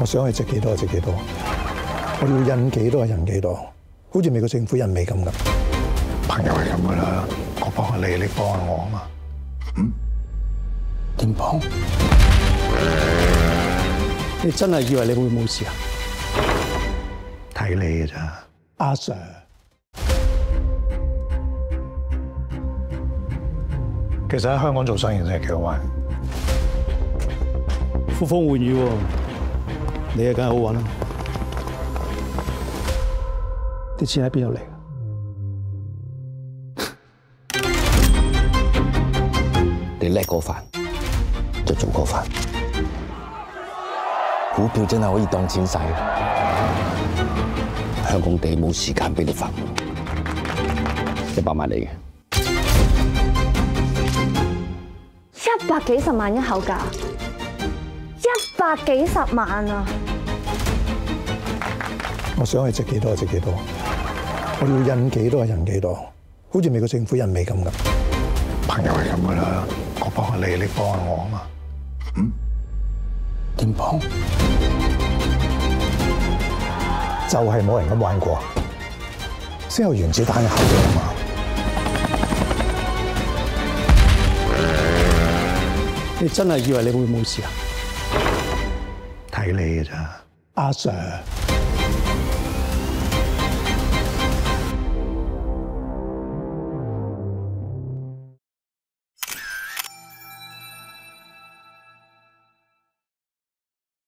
我想去值幾多就值幾多，我要印幾多就印幾多，好似美國政府印美咁噶。朋友係咁噶啦，我幫下你，你幫下我啊嘛。點幫？你真係以為你會冇事啊？睇你嘅咋，阿 Sir。其實喺香港做生意真係幾好玩，呼風喚雨喎，你啊梗係好揾啦。啲錢喺邊度嚟？ 你叻過飯，就做過飯。股票真係可以當錢使，香港地冇時間俾你發夢。100萬嚟嘅。 100幾十萬一口價，100幾十萬啊！ 我想去值幾多就值幾多，我要印幾多就印幾多，好似美國政府印美咁噶。朋友係咁噶啦，我幫下你，你幫下我啊嘛。點幫？就係冇人咁玩過，先有原子彈嘅效應啊嘛。你真係以為你會冇事啊？睇你嘅咋，阿 Sir。